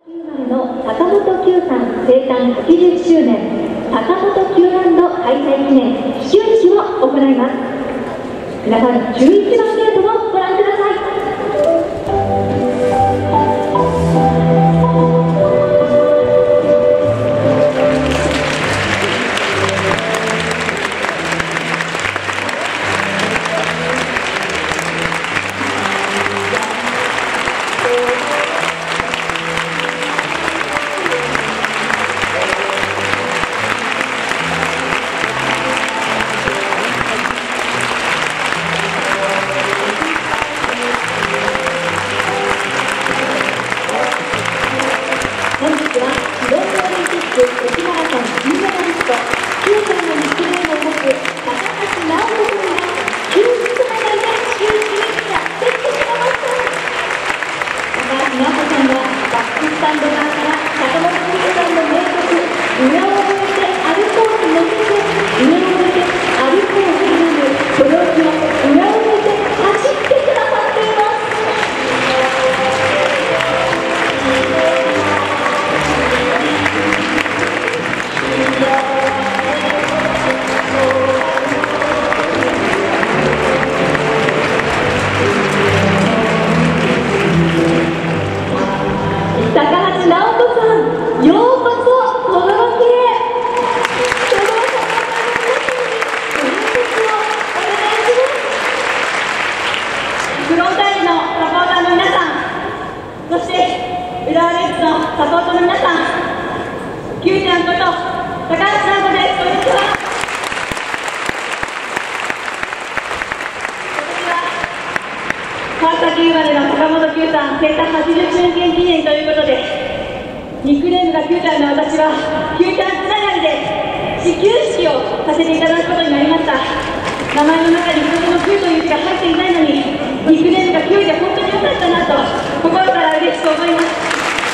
の坂本九さん生誕80周年坂本九ランド開催記念始球式を行います。皆さん11番ゲートをご覧ください。駅マラソン金メダリスト、9歳のニックネームを持つ高橋尚子君が休日メダルで始球式にやってきてくれました。高橋尚子さんはバックスタンド側から坂本九さんの名曲「裏を向いて歩こう」に乗せて上を向いて歩こうというそのうちの裏を向いて走ってくださっています。そして浦和レッズのサポートの皆さん、Qちゃんこと高橋尚子です。こんにちは。川崎生まれの坂本九さん生誕80周年記念ということで、ニックネームがQちゃんの私はQちゃんつながりで始球式をさせていただくことになりました。名前の中に一つのQという字が入っていないのに、ニックネームがQで本当に良かったなと心から嬉しく思います。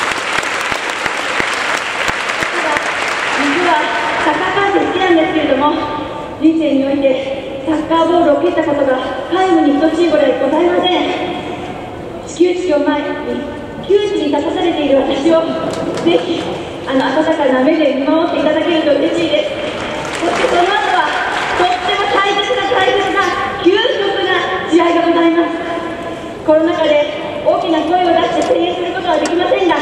実はサッカー観戦好きなんですけれども、人生においてサッカーボールを蹴ったことが皆無に等しいぐらいございません。始球式を前に窮地に立たされている私をぜひ温かな目で見守っていただけると嬉しいです。そしてその後はとっても大切な究極な試合がございます。コロナ禍で大きな声を出して声援することはできませんが、